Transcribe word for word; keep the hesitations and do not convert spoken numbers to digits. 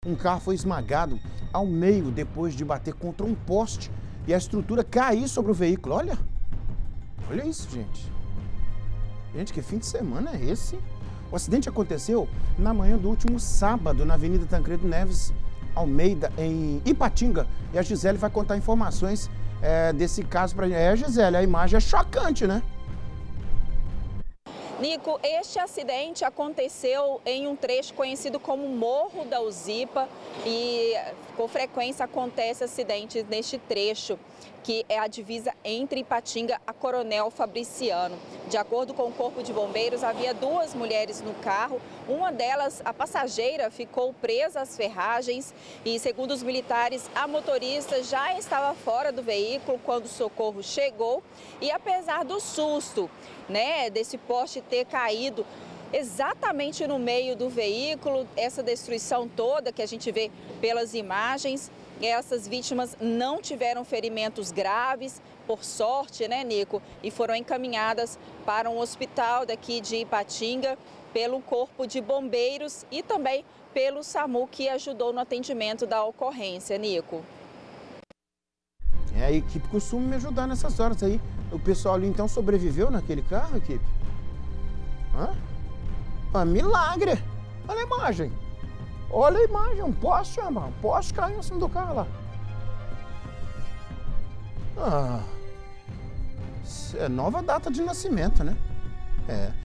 Um carro foi esmagado ao meio depois de bater contra um poste e a estrutura cair sobre o veículo. Olha, olha isso, gente. Gente, que fim de semana é esse? O acidente aconteceu na manhã do último sábado na Avenida Tancredo Neves Almeida, em Ipatinga. E a Gisele vai contar informações é, desse caso pra gente. É, Gisele, a imagem é chocante, né? Nico, este acidente aconteceu em um trecho conhecido como Morro da Uzipa e com frequência acontece acidentes neste trecho, que é a divisa entre Ipatinga a Coronel Fabriciano. De acordo com o Corpo de Bombeiros, havia duas mulheres no carro, uma delas, a passageira, ficou presa às ferragens e, segundo os militares, a motorista já estava fora do veículo quando o socorro chegou e, apesar do susto, né, desse poste ter caído exatamente no meio do veículo, essa destruição toda que a gente vê pelas imagens, essas vítimas não tiveram ferimentos graves, por sorte, né, Nico? E foram encaminhadas para um hospital daqui de Ipatinga pelo Corpo de Bombeiros e também pelo SAMU, que ajudou no atendimento da ocorrência, Nico. É, a equipe costuma me ajudar nessas horas aí. O pessoal ali então sobreviveu naquele carro, equipe? Hã? Ah, milagre! Olha a imagem. Olha a imagem, um poste, um poste caiu em cima do carro lá. Ah, é nova data de nascimento, né? É.